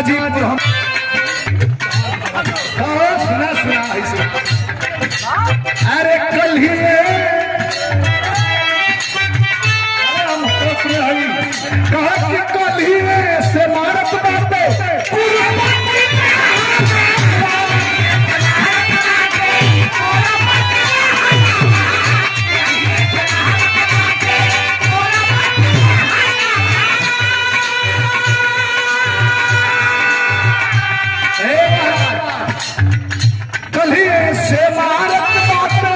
गाजीपुर हम सुना सुना ऐसे अरे कल ही कहा कि कल ही से मारत बाटे कल ही से मारत बाटे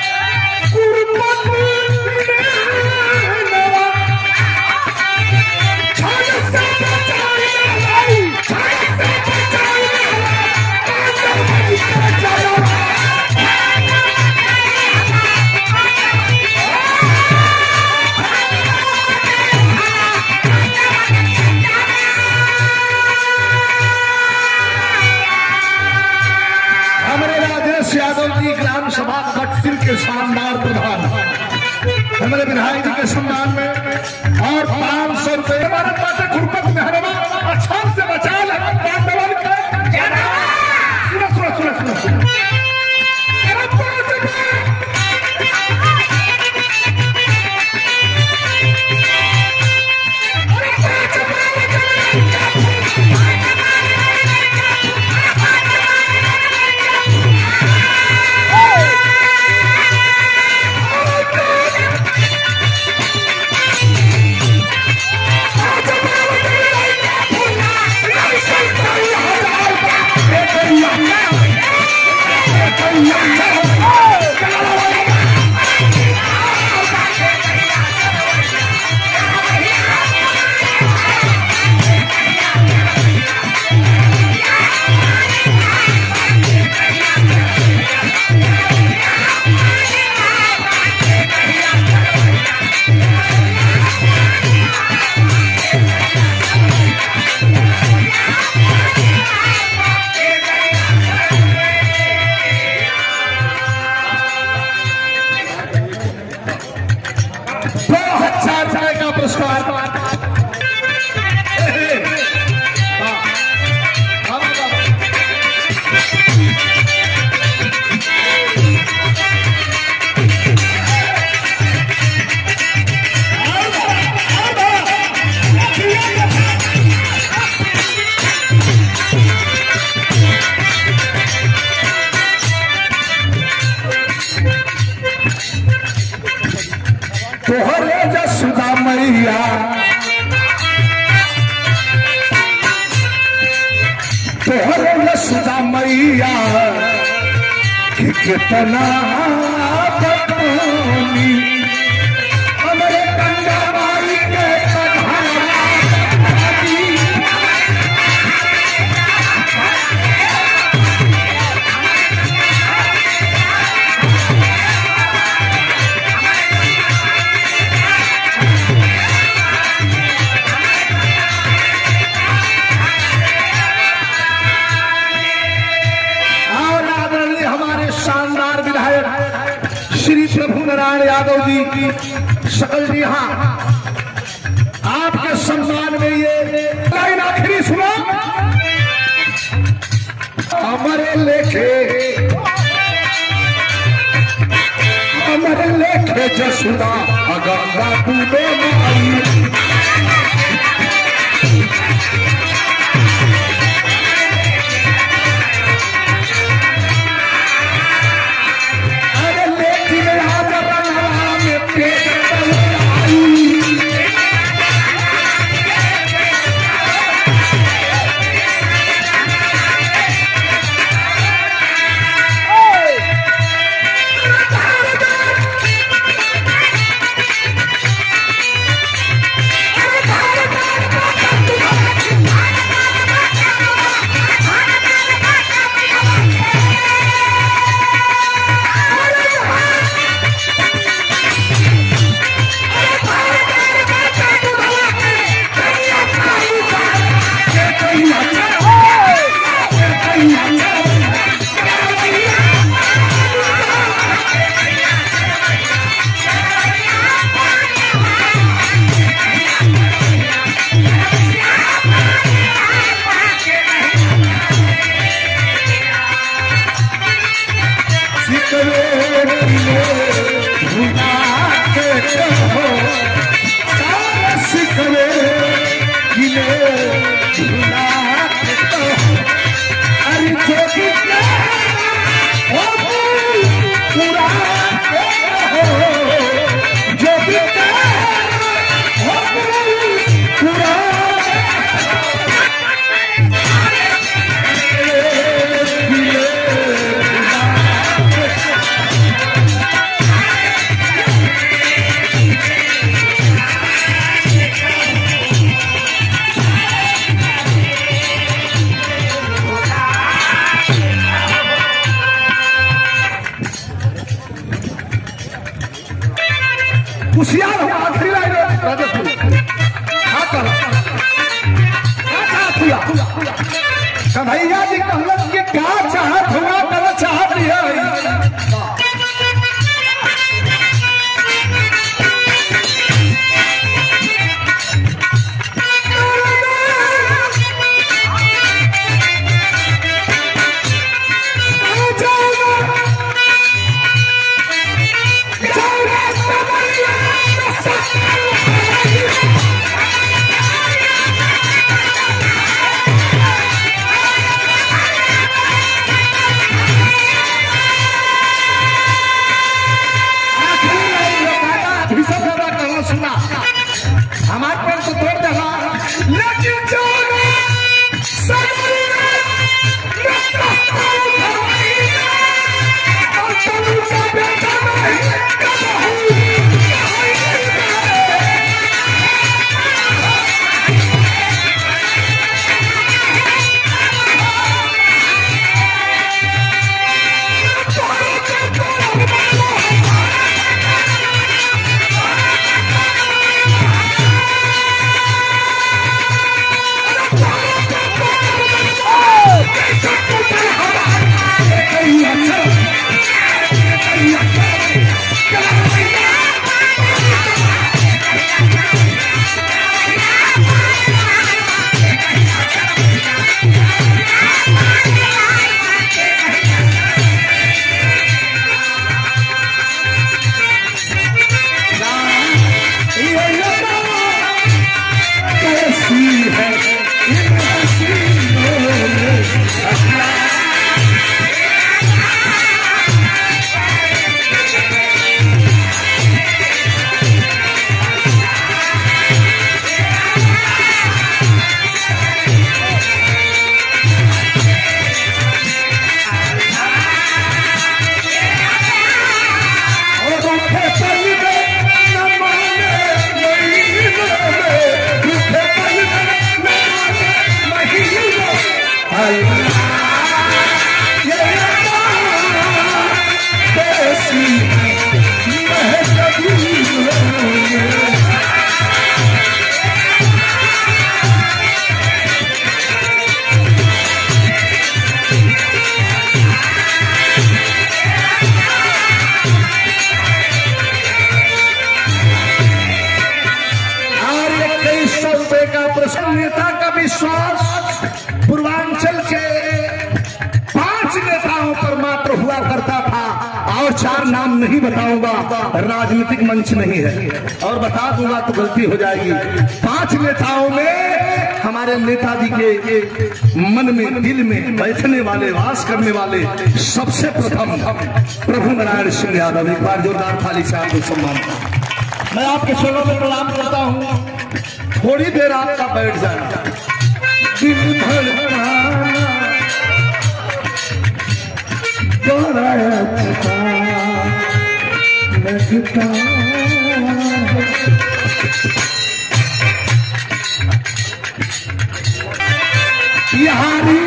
यादव जी ग्राम सभा भट्टिल के शानदार प्रधान हमारे विधायक जी के सम्मान में और 500 रुपये हमारे पास खुरपत मेहरबा अच्छा से बचा ले पांडवन के सुनो सुनो सुनो सुनो तोहरे जसुदा मैया तोहरे जसुदा मैया कितना बदनामी हमारे गंगा माई के शानदार विधायक श्री प्रभु नारायण यादव जी की सकल जी हाँ आपके सम्मान में ये लाइन आखिरी सुनो हमारे लेखे जसुदा अगंगा डूबे आई भुला के तो अरे छोटी ओ पूरा हो जो भी हो पूरा कुशियार हो आखिरी लाइन राजस्थान कन्हैया जी कहलन कि क्या चाहत हुआ कर चाहत है हमारे पर तो तोड़ देगा लेकिन जो नेता का विश्वास पूर्वांचल के 5 नेताओं पर मात्र हुआ करता था और 4 नाम नहीं बताऊंगा, राजनीतिक मंच नहीं है और बता दूंगा तो गलती हो जाएगी। 5 नेताओं में हमारे नेताजी के मन में दिल में बैठने वाले वास करने वाले सबसे प्रथम प्रभु नारायण सिंह यादव। एक बार जोरदार थाली से आपको सम्मान। मैं आपके चरणों में प्रणाम करता हूँ। थोड़ी देर आपका बैठ जाना दिल धड़कना यारी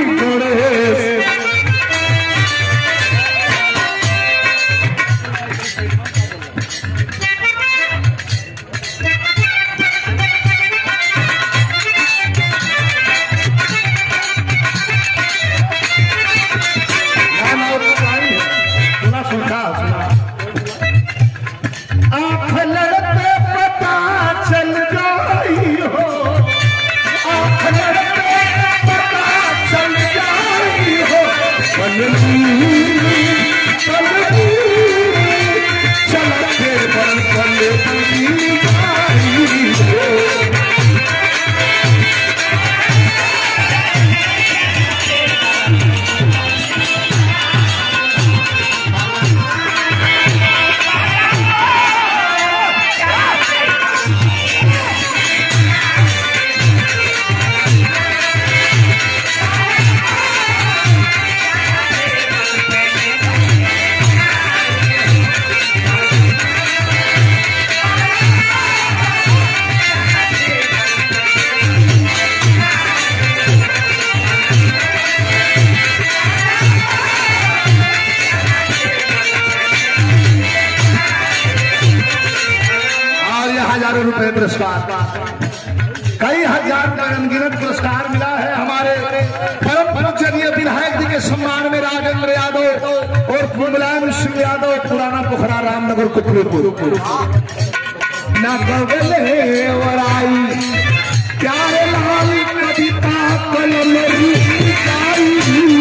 चल रुपए पुरस्कार, कई हजार का अनगिनत पुरस्कार मिला है हमारे परम पूजनीय विधायक जी के सम्मान में राजेंद्र यादव और मुलायम सिंह यादव, पुराना पोखरा, रामनगर, कुतुबपुर। न गगले वराई प्यारे लाल कविता कलम